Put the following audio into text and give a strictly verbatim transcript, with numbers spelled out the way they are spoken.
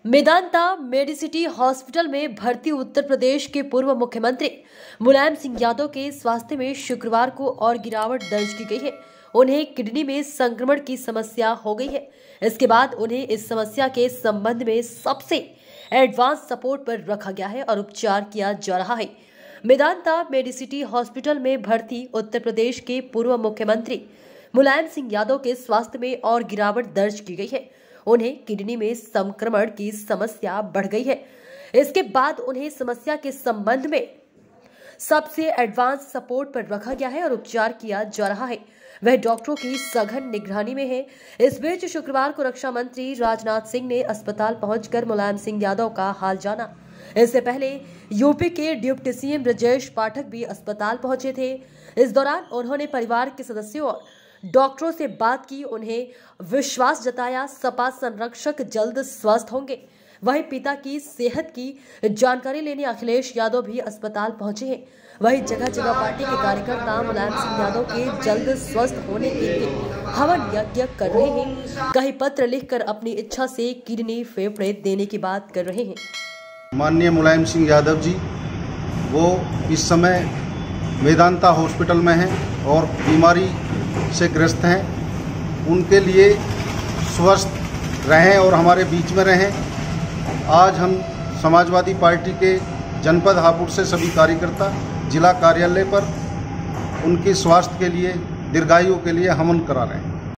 Medanta Medicity hospital में भर्ती उत्तर प्रदेश के पूर्व मुख्यमंत्री मुलायम सिंह यादव के स्वास्थ्य में शुक्रवार को और गिरावट दर्ज की गई है। उन्हें किडनी में संक्रमण की समस्या हो गई है। इसके बाद उन्हें इस समस्या के संबंध में सबसे एडवांस सपोर्ट पर रखा गया है और उपचार किया जा रहा है। मेदांता मेडिसिटी हॉस्पिटल में भर्ती उत्तर प्रदेश के पूर्व मुख्यमंत्री मुलायम सिंह यादव के स्वास्थ्य में और गिरावट दर्ज की गई है। उन्हें किडनी में संक्रमण की समस्या बढ़ गई है। इसके बाद उन्हें समस्या के संबंध में सबसे एडवांस सपोर्ट पर रखा गया है और उपचार किया जा रहा है। वह डॉक्टरों की सघन निगरानी में है। इस बीच शुक्रवार को रक्षा मंत्री राजनाथ सिंह ने अस्पताल पहुंचकर मुलायम सिंह यादव का हाल जाना। इससे पहले यूपी के डिप्टी सीएम ब्रजेश पाठक भी अस्पताल पहुंचे थे। इस दौरान उन्होंने परिवार के सदस्यों और डॉक्टरों से बात की। उन्हें विश्वास जताया सपा संरक्षक जल्द स्वस्थ होंगे। वहीं पिता की सेहत की जानकारी लेने अखिलेश यादव भी अस्पताल पहुंचे हैं। वहीं जगह जगह पार्टी के कार्यकर्ता मुलायम सिंह यादव के जल्द स्वस्थ होने के लिए हवन यज्ञ कर रहे हैं। कई पत्र लिखकर अपनी इच्छा से किडनी फेफड़े देने की बात कर रहे हैं। माननीय मुलायम सिंह यादव जी वो इस समय मेदांता हॉस्पिटल में हैं और बीमारी से ग्रस्त हैं। उनके लिए स्वस्थ रहें और हमारे बीच में रहें। आज हम समाजवादी पार्टी के जनपद हापुड़ से सभी कार्यकर्ता जिला कार्यालय पर उनके स्वास्थ्य के लिए दीर्घायु के लिए हवन करा रहे हैं।